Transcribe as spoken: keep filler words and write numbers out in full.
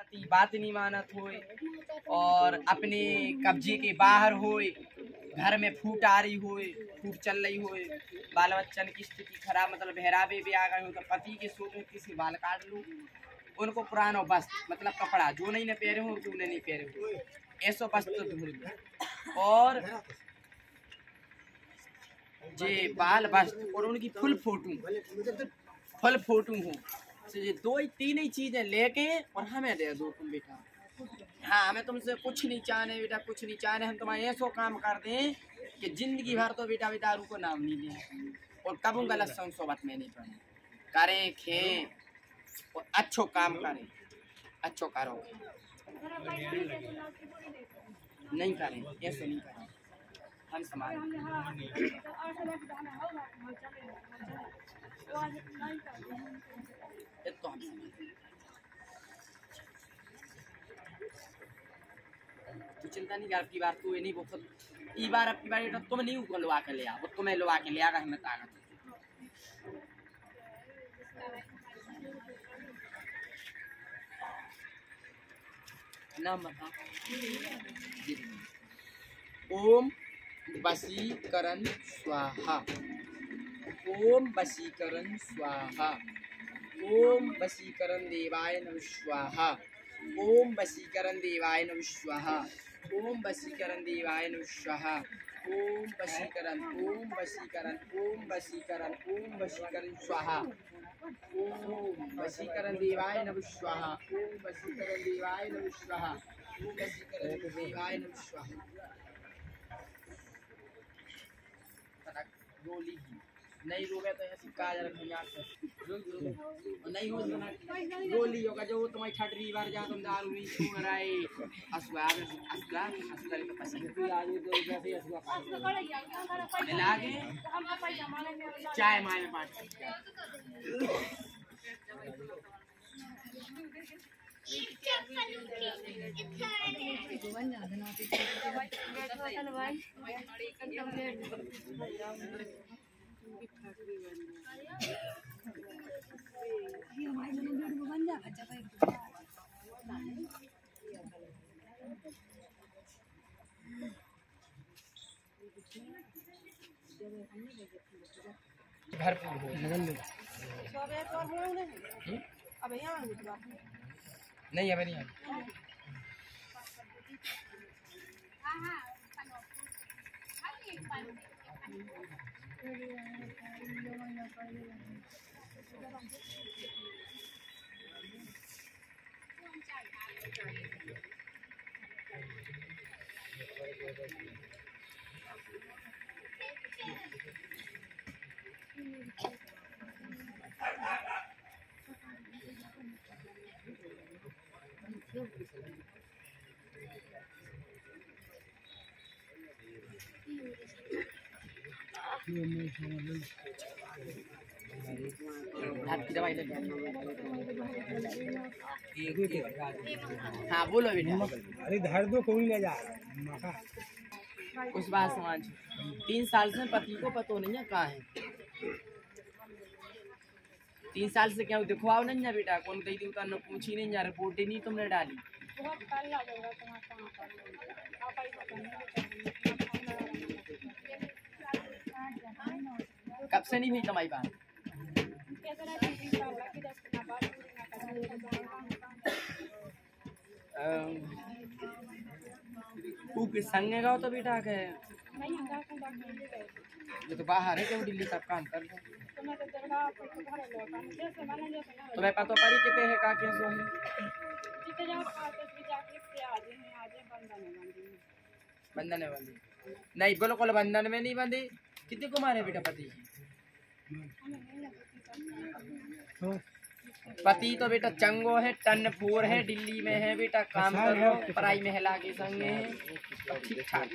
पति बात नहीं मानत होए और अपने कब्जे के बाहर होए, घर में फूट आ रही होए, फूट चल रही होए, बाल बच्चन की स्थिति खराब, मतलब बहरावे भी आ गए हो तो पति के सोच में किसी बाल काट लूँ, उनको पुराना वस्त्र मतलब कपड़ा जो नहीं न पहरे हो जो नहीं पहरे हो ऐसा वस्त्र ढूंढ लो और जे बाल वस्त्र और उनकी फुल फोटो फुल फोटो हो तो ये दो ही तीन ही चीजें लेके और हमें दे दो तुम बेटा। हाँ हमें तुमसे कुछ नहीं चाहने बेटा, कुछ नहीं चाहने, हम तुम्हारे ऐसा काम कर दें कि जिंदगी भर तो बेटा बेटा दारू को नाम नहीं लें और कबू गलत संग सोबत में नहीं पड़े, करें खें और अच्छो काम करें, अच्छो करो नहीं करें ऐसे नहीं करें हम समाज तो हम तू चिंता नहीं कर, आपकी बार तू ये नहीं बोल ई बार आपकी बार तो तुम नहीं ऊपर लुआ के ले आ, वो तुम्हें लुआ के ले आगा हमें ताकत नाम बता। ओम वशीकरण स्वाहा, ओम वशीकरण स्वाहा, ओम वशीकरण देवाय नमः स्वाहा, ओम वशीकरण देवाय नमः स्वाहा, ओम वशीकरण देवाय नमः स्वाहा, ओम वशीकरण ओम वशीकरण ओम वशीकरण ओम वशीकरण स्वाहा, ओम वशीकरण देवाय नमः स्वाहा, ओम वशीकरण देवाय नमः स्वाहा, ओम वशीकरण देवाय नमः स्वाहा। गोली नहीं रोगे तो ऐसी काज रखेंगे और नहीं हो गोली होगा जो तुम्हारी छटरी बार जहाँ तुम दारू नहीं छू रहे अस्वाद अस्वाद अस्वाद के पसंद मिला के चाय माय में बांट घर नहीं अभी नहीं आपकी दवाई ले हाँ बोलो बेटा। अरे धर दो कोई ले जा उस बात समाज तीन साल से पति को पतो नहीं है कहाँ है, तीन साल से क्या दिखवाओ नहीं है बेटा, कौन कही थी उतना पूछी नहीं जा, रिपोर्ट ही नहीं तुमने डाली। कब से नहीं हुई तुम्हारी बात? तू किस संग गाओ तो बेटा के ये तो बाहर है क्यों दिल्ली सब काम कर दो तुम्हें पता पड़ी कितने है का कैसे है बंधन है बंदी नहीं बिल्कुल बंधन में नहीं बंदी। कितने कुमार है बेटा पति? पति तो बेटा चंगो है, टनपुर है, दिल्ली में है बेटा, काम करो पढ़ाई महिला के संग है ठीक ठाक।